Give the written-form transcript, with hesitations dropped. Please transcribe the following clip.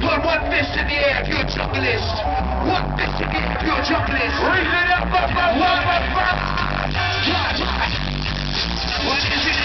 put one fist in the air if you're a junglist. One fist in the air if you're a junglist. Raise it up, up, up, up, up, up. What is it?